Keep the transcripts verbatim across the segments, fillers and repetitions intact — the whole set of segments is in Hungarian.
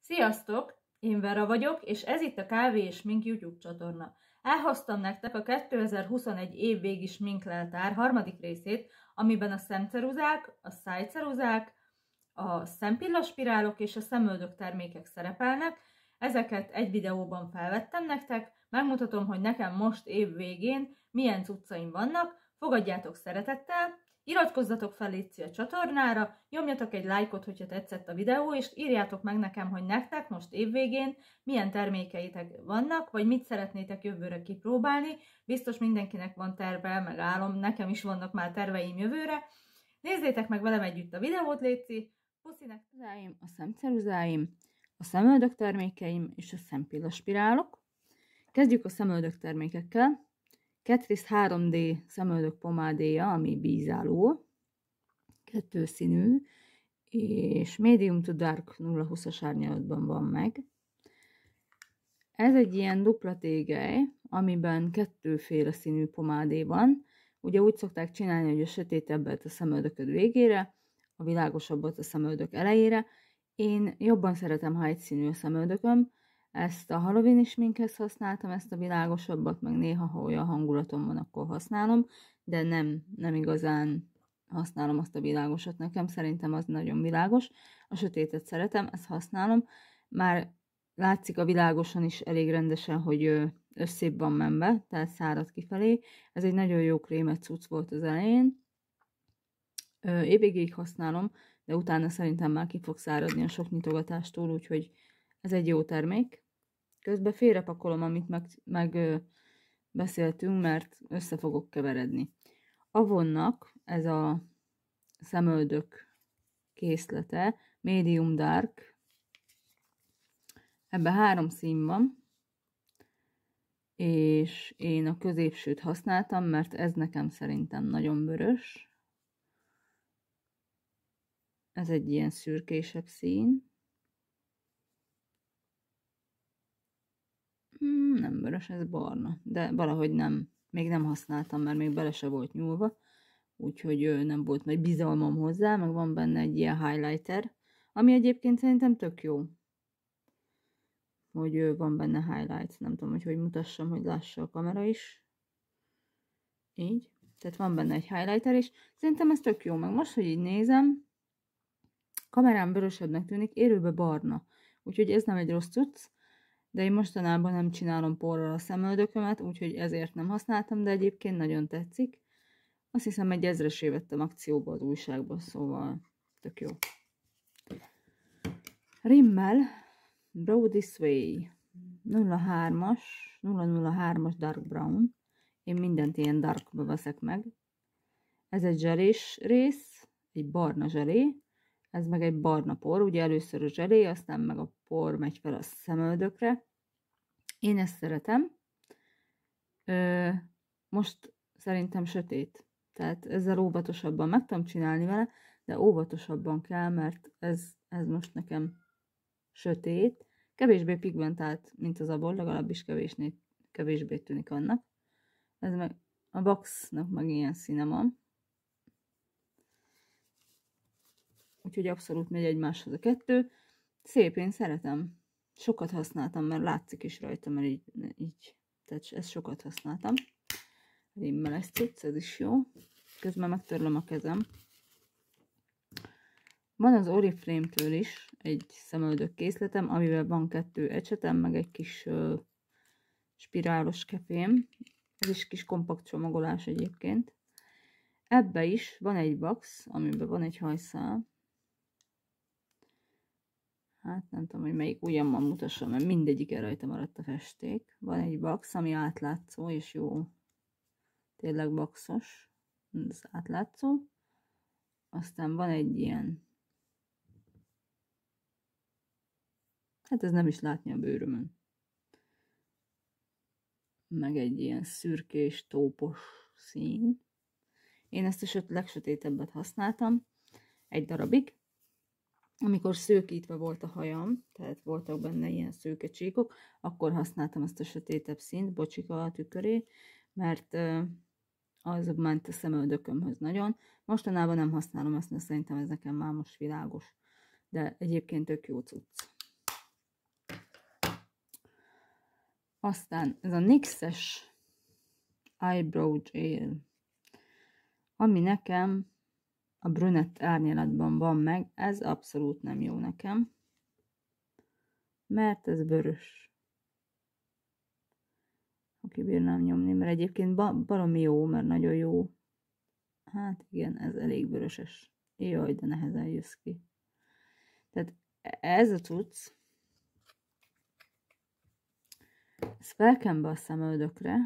Sziasztok! Én Vera vagyok, és ez itt a Kávé és Smink YouTube csatorna. Elhoztam nektek a kétezer-huszonegy évvégi sminkleltár harmadik részét, amiben a szemceruzák, a szájceruzák, a szempillaspirálok és a szemöldök termékek szerepelnek. Ezeket egy videóban felvettem nektek, megmutatom, hogy nekem most év végén milyen cuccaim vannak. Fogadjátok szeretettel! Iratkozzatok fel létszi a csatornára, nyomjatok egy lájkot, hogyha tetszett a videó, és írjátok meg nekem, hogy nektek most évvégén milyen termékeitek vannak, vagy mit szeretnétek jövőre kipróbálni. Biztos mindenkinek van terve, meg álom, nekem is vannak már terveim jövőre. Nézzétek meg velem együtt a videót, létszi. Puszinek! A szemceruzáim, a szemöldök termékeim és a szempillaspirálok. Kezdjük a szemöldök termékekkel. Catrice három dé szemöldök pomádéja, ami bízáló, kettőszínű, és medium to dark nulla húszas árnyalatban van meg. Ez egy ilyen dupla tégely, amiben kettőféle színű pomádé van. Ugye úgy szokták csinálni, hogy a sötétebbet a szemöldököd végére, a világosabbat a szemöldök elejére. Én jobban szeretem, ha egyszínű a szemöldököm. Ezt a Halloween sminkhez használtam, ezt a világosabbat, meg néha, ha olyan hangulatom van, akkor használom, de nem, nem igazán használom azt a világosat. Nekem szerintem az nagyon világos. A sötétet szeretem, ezt használom. Már látszik a világoson is elég rendesen, hogy összébb van menve, tehát szárad kifelé. Ez egy nagyon jó krémet cucc volt az elején. Évvégéig használom, de utána szerintem már ki fog száradni a sok nyitogatástól, úgyhogy ez egy jó termék. Közben félrepakolom, amit meg, meg ö, beszéltünk, mert össze fogok keveredni. Avonnak ez a szemöldök készlete, medium dark, ebben három szín van, és én a középsőt használtam, mert ez nekem szerintem nagyon vörös. Ez egy ilyen szürkésebb szín. Nem vörös, ez barna, de valahogy nem, még nem használtam, mert még bele se volt nyúlva, úgyhogy nem volt nagy bizalmam hozzá, meg van benne egy ilyen highlighter, ami egyébként szerintem tök jó, hogy van benne highlight, nem tudom, hogy hogy mutassam, hogy lássa a kamera is, így, tehát van benne egy highlighter, és szerintem ez tök jó, meg most, hogy így nézem, kamerán vörösebbnek tűnik, élőben barna, úgyhogy ez nem egy rossz cucc. De én mostanában nem csinálom porral a szemöldökömet, úgyhogy ezért nem használtam, de egyébként nagyon tetszik. Azt hiszem, egy ezresé vettem akcióba az újságba, szóval tök jó. Rimmel Brow This Way nulla hármas, nulla nulla hármas Dark Brown. Én mindent ilyen darkba veszek meg. Ez egy zselés rész, egy barna zselé. Ez meg egy barna por, ugye először a zselé, aztán meg a por megy fel a szemöldökre. Én ezt szeretem. Ö, most szerintem sötét. Tehát ezzel óvatosabban meg tudom csinálni vele, de óvatosabban kell, mert ez, ez most nekem sötét. Kevésbé pigmentált, mint az abból, legalábbis kevésné, kevésbé tűnik annak. Ez meg a boxnak meg ilyen színe van. Úgyhogy abszolút megy egymáshoz a kettő. Szép, én szeretem. Sokat használtam, mert látszik is rajta, mert így, így. Tehát ezt sokat használtam. Rimmel ezt cucc, ez is jó. Közben megtörlöm a kezem. Van az Oriflame-től is egy szemöldök készletem, amivel van kettő ecsetem, meg egy kis uh, spirálos kefém. Ez is kis kompakt csomagolás egyébként. Ebbe is van egy box, amiben van egy hajszál. Hát nem tudom, hogy melyik ujjammal mutassam, mert mindegyiken rajta maradt a festék. Van egy box, ami átlátszó, és jó, tényleg boxos, ez átlátszó. Aztán van egy ilyen, hát ez nem is látni a bőrömön. Meg egy ilyen szürkés, tópos szín. Én ezt a legsötétebbet használtam egy darabig. Amikor szőkítve volt a hajam, tehát voltak benne ilyen szőke csíkok, akkor használtam ezt a sötétebb színt, bocsika a tüköré, mert az ment a szemöldökömhöz nagyon. Mostanában nem használom ezt, mert szerintem ez nekem már most világos. De egyébként tök jó cucc. Aztán ez a NYX-es Eyebrow Gel, ami nekem a brünett árnyalatban van meg, ez abszolút nem jó nekem, mert ez vörös. Aki bírnám nyomni, mert egyébként baromi jó, mert nagyon jó. Hát igen, ez elég vöröses. Jaj, de nehezen jössz ki. Tehát ez a cucc, ez felken be a szemöldökre.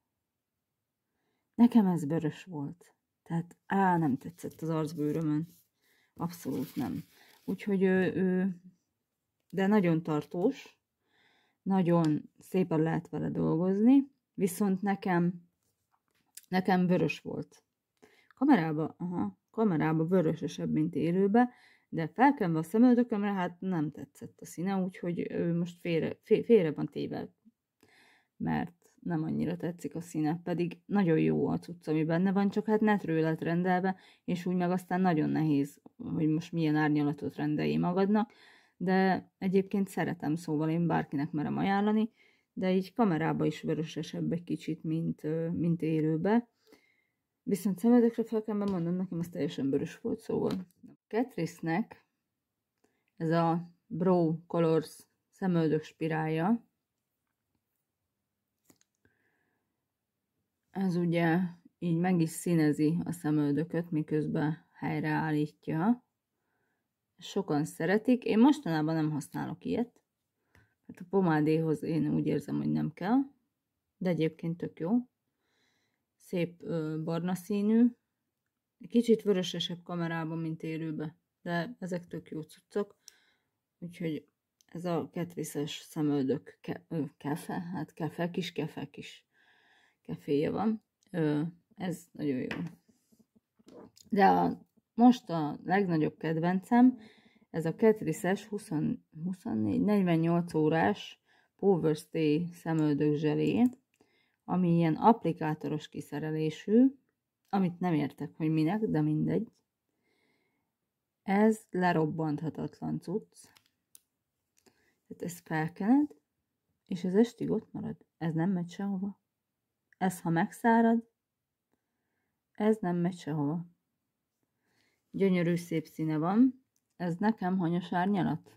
Nekem ez vörös volt. Tehát á, nem tetszett az arcbőrömön. Abszolút nem. Úgyhogy ő, ő de nagyon tartós. Nagyon szépen lehet vele dolgozni. Viszont nekem nekem vörös volt. Kamerában, aha, kamerában vörösesebb, mint élőben, de felkenve a szemöldökömre, hát nem tetszett a színe, úgyhogy ő most félre, félre van téve, mert nem annyira tetszik a színe, pedig nagyon jó a cucc, ami benne van, csak hát netről lett rendelve, és úgy meg aztán nagyon nehéz, hogy most milyen árnyalatot rendelj magadnak, de egyébként szeretem, szóval én bárkinek merem ajánlani, de így kamerában is vörösesebb egy kicsit, mint, mint élőbe. Viszont szemöldökre felkenve mondom, nekem ez teljesen vörös volt, szóval. Catrice-nek ez a Brow Colors szemöldök spirálja. Ez ugye így meg is színezi a szemöldököt, miközben helyreállítja. Sokan szeretik. Én mostanában nem használok ilyet. Hát a pomádéhoz én úgy érzem, hogy nem kell. De egyébként tök jó. Szép ö, barna színű. Kicsit vörösesebb kamerában, mint élőben. De ezek tök jó cuccok. Úgyhogy ez a Catrice-es szemöldök ke, ö, kefe, hát kefe, kis kefe, kis keféje van. Ö, ez nagyon jó. De a, most a legnagyobb kedvencem, ez a Catrice-es huszonnégy negyvennyolc órás Power Stay szemöldök zselé, ami ilyen applikátoros kiszerelésű, amit nem értek, hogy minek, de mindegy. Ez lerobbanthatatlan cucc. Tehát ezt felkened, és ez estig ott marad. Ez nem megy sehova. Ez, ha megszárad, ez nem megy sehova. Gyönyörű szép színe van. Ez nekem hanyas árnyalat?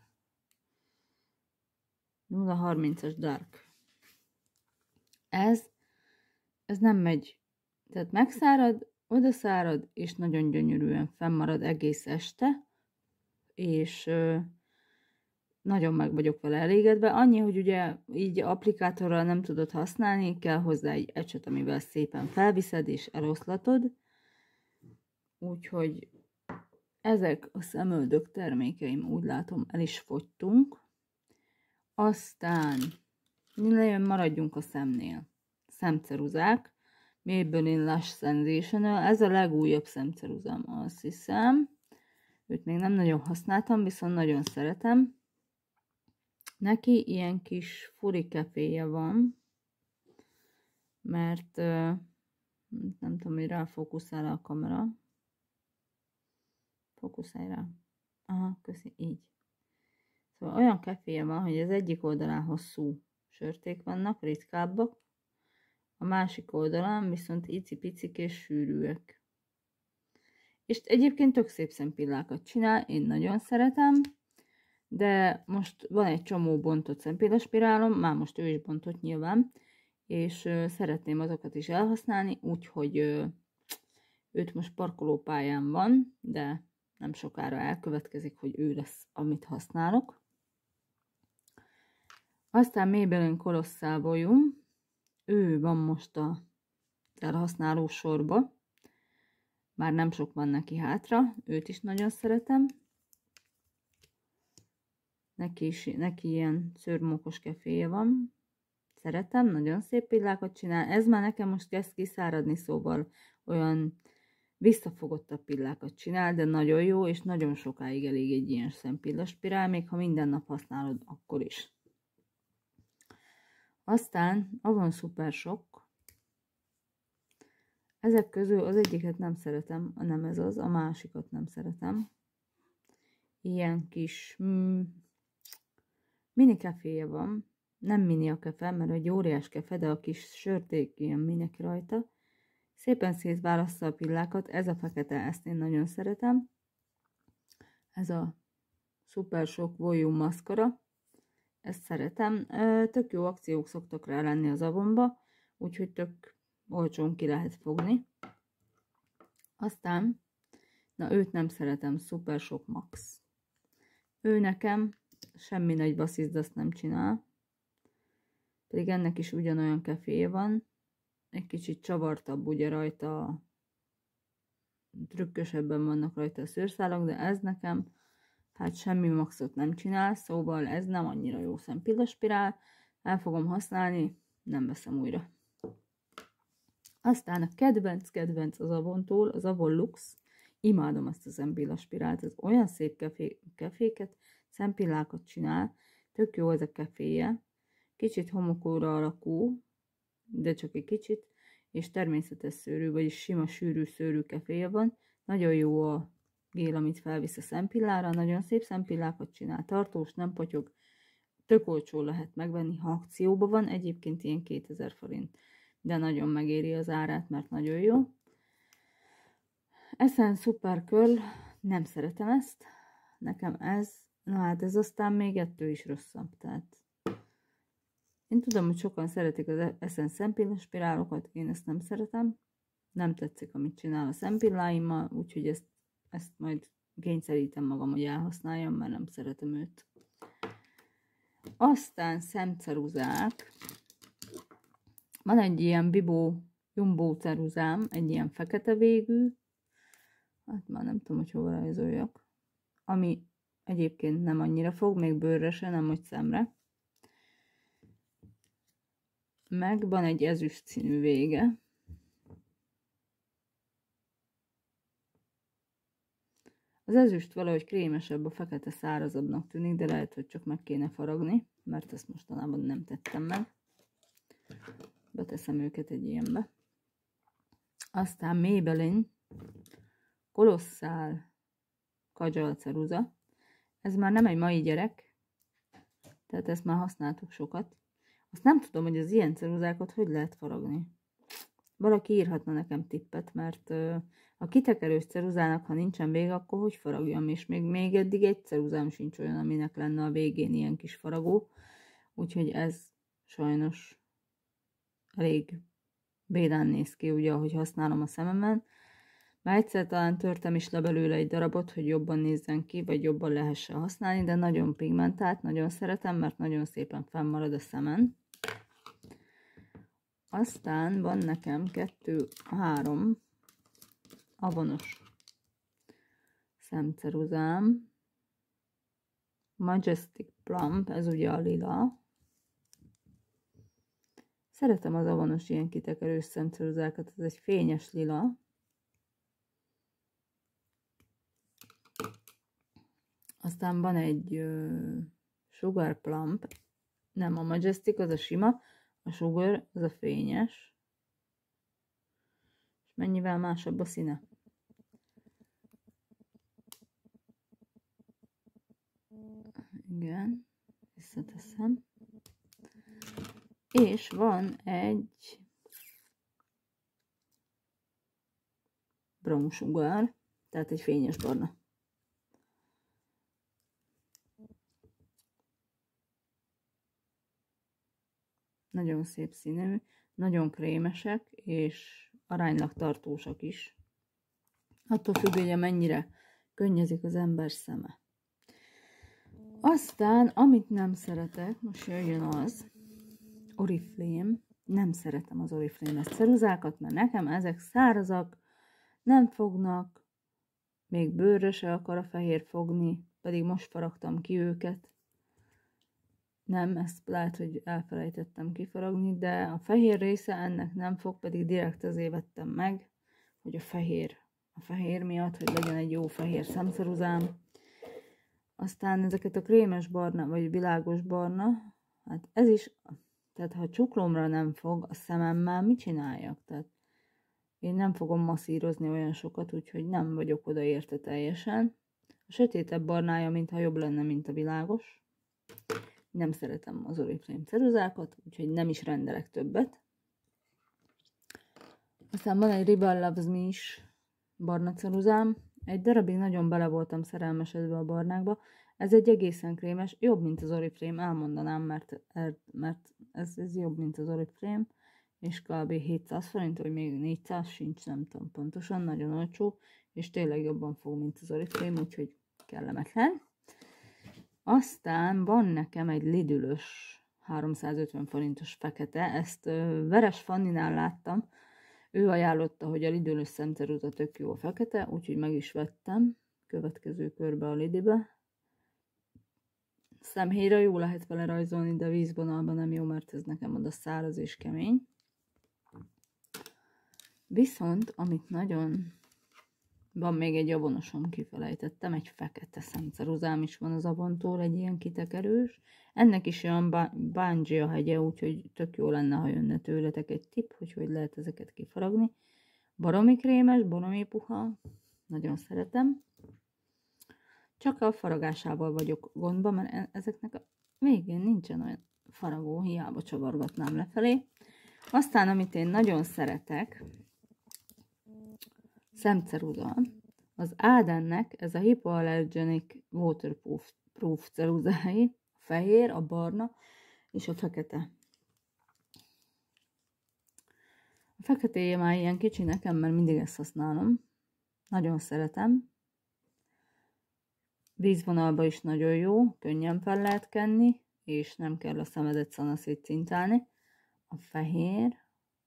nulla harmincas dark. Ez, ez nem megy. Tehát megszárad, odaszárad, és nagyon gyönyörűen fennmarad egész este, és ö, nagyon meg vagyok vele elégedve. Annyi, hogy ugye így applikátorral nem tudod használni, kell hozzá egy ecset, amivel szépen felviszed és eloszlatod. Úgyhogy ezek a szemöldök termékeim, úgy látom, el is fogytunk. Aztán nagyon maradjunk a szemnél. Szemceruzák. Maybelline Lash Sensational. Ez a legújabb szemceruzám, azt hiszem. Őt még nem nagyon használtam, viszont nagyon szeretem. Neki ilyen kis furi keféje van, mert nem tudom, hogy ráfókuszál a kamera. Fókuszálj rá. Aha, köszi, így. Szóval olyan keféje van, hogy az egyik oldalán hosszú sörték vannak, ritkábbak, a másik oldalán viszont icipicik és sűrűek. És egyébként tök szép szempillákat csinál, én nagyon szeretem, de most van egy csomó bontott szempillaspirálom, már most ő is bontott nyilván, és szeretném azokat is elhasználni, úgyhogy őt most parkolópályán van, de nem sokára elkövetkezik, hogy ő lesz, amit használok. Aztán Maybelline Colossal Volume, ő van most a elhasználó sorba, már nem sok van neki hátra, őt is nagyon szeretem. Neki, is, neki ilyen szőrmókos keféje van, szeretem, nagyon szép pillákat csinál. Ez már nekem most kezd kiszáradni, szóval olyan visszafogottabb pillákat csinál, de nagyon jó, és nagyon sokáig elég egy ilyen szempillaspirál, még ha minden nap használod, akkor is. Aztán Avon Super Shock. Ezek közül az egyiket nem szeretem, nem ez az, a másikat nem szeretem. Ilyen kis mm, mini keféje van, nem mini a kefe, mert egy óriás kefe, de a kis sörték ilyen minek rajta. Szépen szétválassza a pillákat, ez a fekete, ezt én nagyon szeretem. Ez a Super Shock Volume maszkara, ezt szeretem. Tök jó akciók szoktak rá lenni az Avonba, úgyhogy tök olcsón ki lehet fogni. Aztán, na őt nem szeretem, Super Shock Max. Ő nekem semmi nagy basszizd, azt nem csinál. Pedig ennek is ugyanolyan keféje van. Egy kicsit csavartabb ugye rajta, trükkösebben vannak rajta a szőrszálak, de ez nekem hát semmi maxot nem csinál, szóval ez nem annyira jó szempillaspirál. El fogom használni, nem veszem újra. Aztán a kedvenc, kedvenc az Avontól, az Avon Lux. Imádom ezt a szempillaspirált, ez olyan szép kefé, keféket, szempillákat csinál, tök jó ez a keféje. Kicsit homokóra alakú, de csak egy kicsit, és természetes szőrű, vagyis sima sűrű szőrű keféje van. Nagyon jó a gél, amit felvisz a szempillára, nagyon szép szempillákat csinál, tartós, nem potyog, tök olcsó lehet megvenni, ha akcióban van, egyébként ilyen kétezer forint, de nagyon megéri az árát, mert nagyon jó. Essence Super Curl, nem szeretem ezt, nekem ez, na hát ez aztán még ettől is rosszabb, tehát én tudom, hogy sokan szeretik az Essence szempillaspirálokat, én ezt nem szeretem, nem tetszik, amit csinál a szempilláimmal, úgyhogy ezt, ezt majd kényszerítem magam, hogy elhasználjam, mert nem szeretem őt. Aztán szemceruzák. Van egy ilyen Bibó Jumbo ceruzám, egy ilyen fekete végű, hát már nem tudom, hogy hova rajzoljak, ami egyébként nem annyira fog, még bőrre se, nem hogy szemre. Meg van egy ezüst színű vége. Az ezüst valahogy krémesebb, a fekete szárazabbnak tűnik, de lehet, hogy csak meg kéne faragni, mert ezt mostanában nem tettem meg. Beteszem őket egy ilyenbe. Aztán Maybelline Kolosszál Kajal ceruza. Ez már nem egy mai gyerek, tehát ezt már használtuk sokat. Azt nem tudom, hogy az ilyen ceruzákat hogy lehet faragni. Valaki írhatna nekem tippet, mert a kitekerős ceruzának, ha nincsen vége, akkor hogy faragjam? És még, még eddig egy ceruzám sincs olyan, aminek lenne a végén ilyen kis faragó. Úgyhogy ez sajnos elég bédán néz ki, ugye, ahogy használom a szememen. Már egyszer talán törtem is le belőle egy darabot, hogy jobban nézzen ki, vagy jobban lehessen használni, de nagyon pigmentált, nagyon szeretem, mert nagyon szépen fennmarad a szemen. Aztán van nekem kettő, három avonos szemceruzám. Majestic Plump, ez ugye a lila. Szeretem az avonos ilyen kitekerős szemceruzákat, ez egy fényes lila. Aztán van egy uh, Sugar Plump, nem a Majestic, az a sima, a Sugar, az a fényes. És mennyivel másabb a színe? Igen, visszateszem. És van egy Brown Sugar, tehát egy fényes barna. Nagyon szép színű, nagyon krémesek, és aránylag tartósak is. Attól függ, hogy mennyire könnyezik az ember szeme. Aztán, amit nem szeretek, most jöjjön az, Oriflame. Nem szeretem az Oriflame-es ceruzákat, mert nekem ezek szárazak, nem fognak, még bőrre se akar a fehér fogni, pedig most faragtam ki őket. Nem, ezt lehet, hogy elfelejtettem kifaragni, de a fehér része ennek nem fog, pedig direkt azért vettem meg, hogy a fehér, a fehér miatt, hogy legyen egy jó fehér szemceruzám. Aztán ezeket a krémes barna, vagy világos barna, hát ez is, tehát ha csuklómra nem fog, a szememmel mit csináljak? Tehát én nem fogom masszírozni olyan sokat, úgyhogy nem vagyok oda érte teljesen. A sötétebb barnája, mintha jobb lenne, mint a világos. Nem szeretem az Oriflame ceruzákat, úgyhogy nem is rendelek többet. Aztán van egy Rebel Loves Me is barna ceruzám. Egy darabig nagyon bele voltam szerelmesedve a barnákba. Ez egy egészen krémes, jobb, mint az Oriflame, elmondanám, mert, mert ez, ez jobb, mint az Oriflame, és kb. hétszáz forint, vagy még négyszáz sincs, nem tudom pontosan, nagyon olcsó, és tényleg jobban fog, mint az Oriflame, úgyhogy kellemetlen. Aztán van nekem egy Lidl-ös háromszázötven forintos fekete, ezt ö, Veres Fanninál láttam, ő ajánlotta, hogy a Lidl-ös szemceruza tök jó a fekete, úgyhogy meg is vettem következő körbe a Lidl-be. Szemhéjra jó lehet vele rajzolni, de vízvonalban nem jó, mert ez nekem oda száraz és kemény. Viszont, amit nagyon... Van még egy avonosom, kifelejtettem, egy fekete szemceruzám is van az Avontól, egy ilyen kitekerős. Ennek is olyan bungee a hegye, úgyhogy tök jó lenne, ha jönne tőletek egy tipp, hogy hogy lehet ezeket kifaragni. Baromi krémes, baromi puha, nagyon szeretem. Csak a faragásával vagyok gondban, mert ezeknek a végén nincsen olyan faragó, hiába csavargatnám lefelé. Aztán, amit én nagyon szeretek, szemceruza, az Ádennek ez a Hypoallergenic Waterproof proof ceruzái, a fehér, a barna és a fekete. A feketéje már ilyen kicsi nekem, mert mindig ezt használom. Nagyon szeretem. Vízvonalba is nagyon jó, könnyen fel lehet kenni, és nem kell a szemedet szanaszét cintálni. A fehér,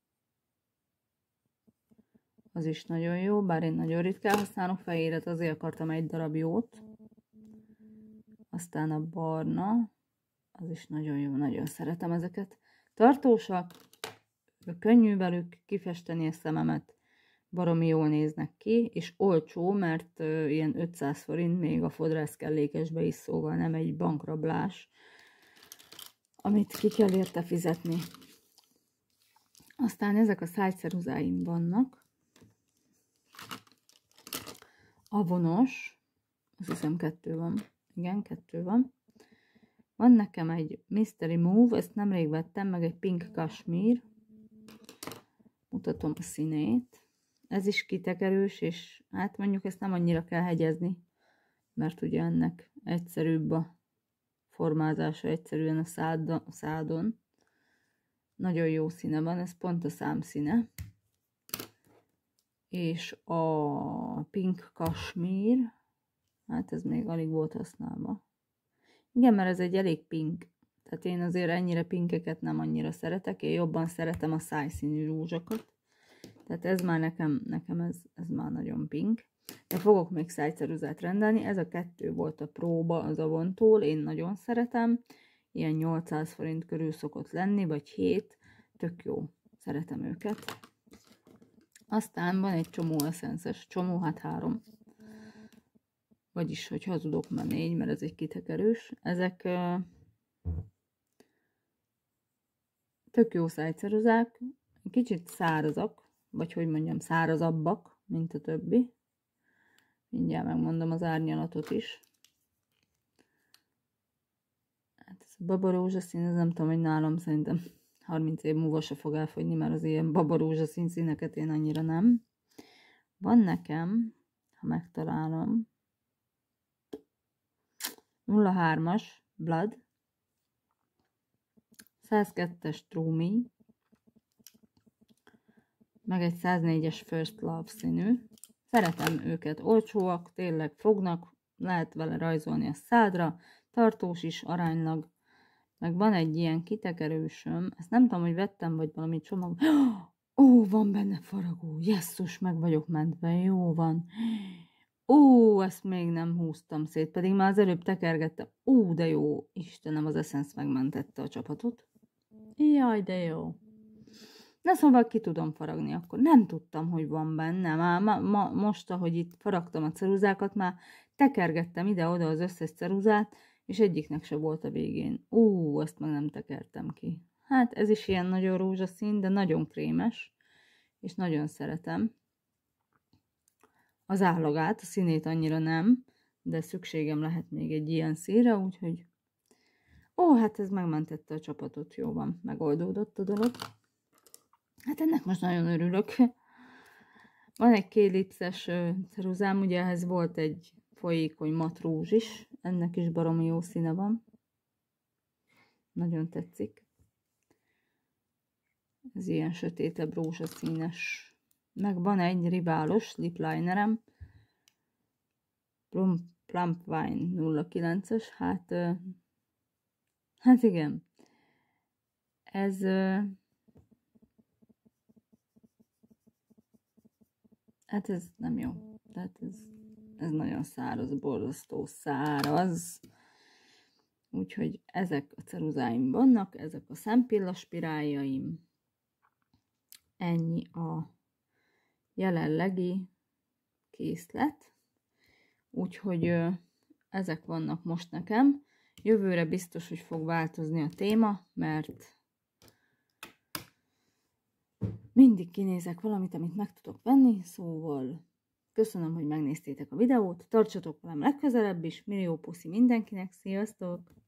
az is nagyon jó, bár én nagyon ritkán használok fehéret, azért akartam egy darab jót. Aztán a barna, az is nagyon jó, nagyon szeretem ezeket. Tartósak, könnyű velük kifesteni a szememet, baromi jól néznek ki, és olcsó, mert uh, ilyen ötszáz forint még a fodrász kellékesbe is, szóval nem egy bankrablás, amit ki kell érte fizetni. Aztán ezek a szájceruzáim vannak. Avonos, azt hiszem kettő van, igen, kettő van. Van nekem egy Mystery Move, ezt nemrég vettem, meg egy Pink Kashmir. Mutatom a színét. Ez is kitekerős, és hát mondjuk ezt nem annyira kell hegyezni, mert ugye ennek egyszerűbb a formázása, egyszerűen a, szád, a szádon. Nagyon jó színe van, ez pont a számszíne. És a Pink Kashmir, hát ez még alig volt használva. Igen, mert ez egy elég pink. Tehát én azért ennyire pinkeket nem annyira szeretek, én jobban szeretem a szájszínű rúzsokat. Tehát ez már nekem, nekem ez, ez már nagyon pink. De fogok még szájceruzát rendelni, ez a kettő volt a próba az Avontól, én nagyon szeretem. Ilyen nyolcszáz forint körül szokott lenni, vagy hét, tök jó, szeretem őket. Aztán van egy csomó eszenzes, csomó, hát három. Vagyis, hogy hazudok, már négy, mert ez egy kitekerős. Ezek uh, tök jó szájceruzák, kicsit szárazak, vagy hogy mondjam, szárazabbak, mint a többi. Mindjárt megmondom az árnyalatot is. Hát ez a babarózsaszín, ez nem tudom, hogy nálam szerintem harminc év múlva se fog elfogyni, mert az ilyen babarózsaszín színeket én annyira nem. Van nekem, ha megtalálom, nulla hármas Blood, száz kettes True Me, meg egy száz négyes First Love színű. Szeretem őket, olcsóak, tényleg fognak, lehet vele rajzolni a szádra, tartós is aránylag, meg van egy ilyen kitekerősöm, ezt nem tudom, hogy vettem, vagy valami csomag. Ó, van benne faragó, jesszus, meg vagyok mentve, jó van. Ó, ezt még nem húztam szét, pedig már az előbb tekergettem. Ó, de jó, Istenem, az Essence megmentette a csapatot. Jaj, de jó. Na szóval ki tudom faragni akkor. Nem tudtam, hogy van benne. Már ma, ma, most, ahogy itt faragtam a ceruzákat, már tekergettem ide-oda az összes ceruzát, és egyiknek se volt a végén. Ó, ezt meg nem tekertem ki. Hát ez is ilyen nagyon rózsaszín, de nagyon krémes, és nagyon szeretem. Az állagát, a színét annyira nem, de szükségem lehet még egy ilyen színre, úgyhogy Ó, hát ez megmentette a csapatot, jó van, megoldódott a dolog. Hát ennek most nagyon örülök. Van egy kélipszes ceruzám, ugye ehhez volt egy folyékony matrúzs is, ennek is baromi jó színe van. Nagyon tetszik. Ez ilyen sötétebb rózsaszínes. Meg van egy riválos lip linerem, Plump Wine nulla kilences, hát, hát igen, ez hát ez nem jó, tehát ez, ez nagyon száraz, borzasztó száraz, úgyhogy ezek a ceruzáim vannak, ezek a szempillaspiráljaim, ennyi a jelenlegi készlet, úgyhogy ezek vannak most nekem. Jövőre biztos, hogy fog változni a téma, mert mindig kinézek valamit, amit meg tudok venni, szóval köszönöm, hogy megnéztétek a videót, tartsatok velem legközelebb is, millió puszi mindenkinek, sziasztok!